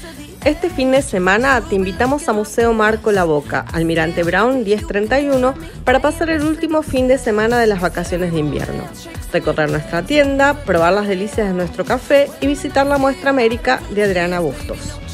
Este fin de semana te invitamos a Museo Marco La Boca, Almirante Brown 1031, para pasar el último fin de semana de las vacaciones de invierno. Recorrer nuestra tienda, probar las delicias de nuestro café y visitar la muestra América de Adriana Bustos.